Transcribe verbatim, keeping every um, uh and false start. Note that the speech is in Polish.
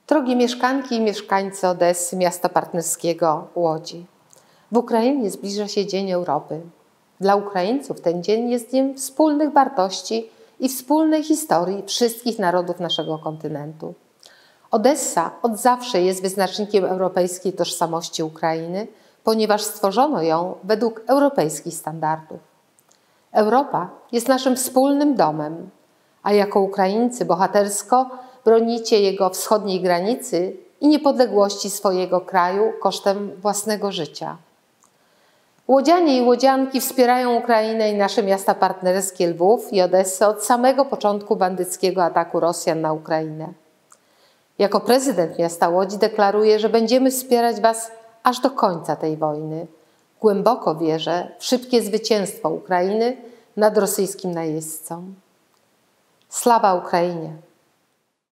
Drogie mieszkanki i mieszkańcy Odessy, miasta partnerskiego Łodzi. W Ukrainie zbliża się Dzień Europy. Dla Ukraińców ten dzień jest dniem wspólnych wartości i wspólnej historii wszystkich narodów naszego kontynentu. Odessa od zawsze jest wyznacznikiem europejskiej tożsamości Ukrainy, ponieważ stworzono ją według europejskich standardów. Europa jest naszym wspólnym domem, a jako Ukraińcy bohatersko bronicie jego wschodniej granicy i niepodległości swojego kraju kosztem własnego życia. Łodzianie i łodzianki wspierają Ukrainę i nasze miasta partnerskie Lwów i Odessę od samego początku bandyckiego ataku Rosjan na Ukrainę. Jako prezydent miasta Łodzi deklaruję, że będziemy wspierać Was aż do końca tej wojny. Głęboko wierzę w szybkie zwycięstwo Ukrainy nad rosyjskim najeźdźcą. Sława Ukrainie!